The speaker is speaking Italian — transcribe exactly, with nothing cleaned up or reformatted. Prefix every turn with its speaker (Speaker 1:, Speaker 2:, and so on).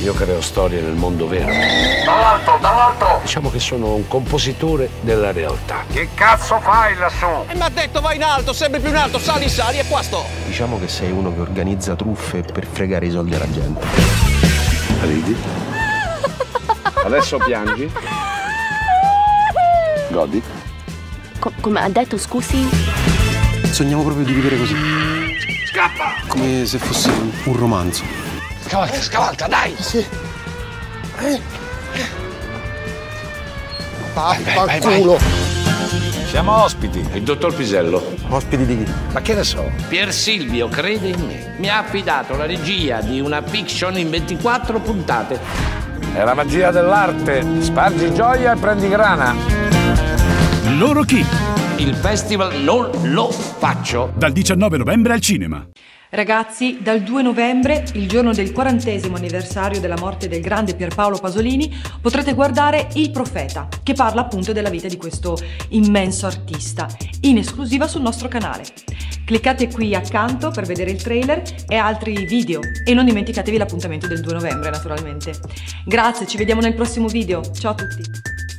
Speaker 1: Io creo storie nel mondo vero.
Speaker 2: Dall'alto, dall'alto!
Speaker 1: Diciamo che sono un compositore della realtà.
Speaker 2: Che cazzo fai lassù?
Speaker 3: E mi ha detto vai in alto, sempre più in alto, sali, sali e qua sto.
Speaker 4: Diciamo che sei uno che organizza truffe per fregare i soldi alla gente.
Speaker 1: Ridi? Adesso piangi? Godi?
Speaker 5: Co come ha detto, scusi?
Speaker 4: Sogniamo proprio di vivere così.
Speaker 1: Scappa!
Speaker 4: Come se fosse un romanzo.
Speaker 1: Scavalca, scavalca, dai!
Speaker 6: Sì. Eh.
Speaker 1: Vai, vai, vai,
Speaker 6: culo.
Speaker 1: Siamo ospiti. Il dottor Pisello.
Speaker 4: Ospiti di chi?
Speaker 1: Ma che ne so?
Speaker 7: Pier Silvio crede in me. Mi ha affidato la regia di una fiction in ventiquattro puntate.
Speaker 1: È la magia dell'arte. Spargi gioia e prendi grana.
Speaker 8: Loro chi?
Speaker 7: Il festival non lo faccio.
Speaker 8: Dal diciannove novembre al cinema.
Speaker 9: Ragazzi, dal due novembre, il giorno del quarantesimo anniversario della morte del grande Pierpaolo Pasolini, potrete guardare Il Profeta, che parla appunto della vita di questo immenso artista, in esclusiva sul nostro canale. Cliccate qui accanto per vedere il trailer e altri video e non dimenticatevi l'appuntamento del due novembre, naturalmente. Grazie, ci vediamo nel prossimo video. Ciao a tutti!